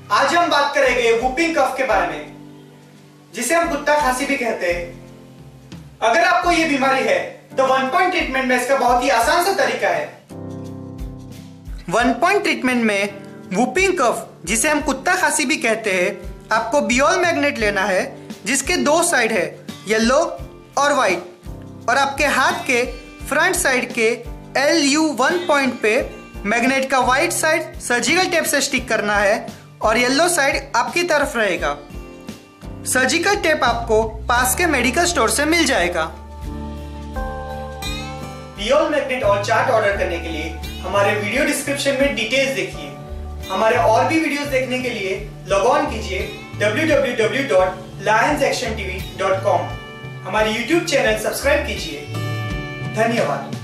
आज हम बात करेंगे वूपिंग कफ के बारे में, जिसे हम कुत्ता खांसी भी कहते हैं। अगर आपको ये बीमारी है तो 1 पॉइंट ट्रीटमेंट में इसका बहुत ही आसान सा तरीका है। 1 पॉइंट ट्रीटमेंट में वूपिंग कफ, जिसे हम कुत्ता खांसी भी कहते हैं, आपको बियोल मैग्नेट लेना है जिसके 2 साइड है, येलो और व्हाइट, और आपके हाथ के फ्रंट साइड के LU1 पॉइंट पे मैग्नेट का व्हाइट साइड सर्जिकल टेप से स्टिक करना है और येलो साइड आपकी तरफ रहेगा। सर्जिकल टेप आपको पास के मेडिकल स्टोर से मिल जाएगा। बियोल मैग्नेट और चार्ट ऑर्डर करने के लिए हमारे वीडियो डिस्क्रिप्शन में डिटेल्स देखिए। हमारे और भी वीडियोस देखने के लिए लॉग ऑन कीजिए www.lionsactiontv.com। हमारे YouTube चैनल सब्सक्राइब कीजिए। धन्यवाद।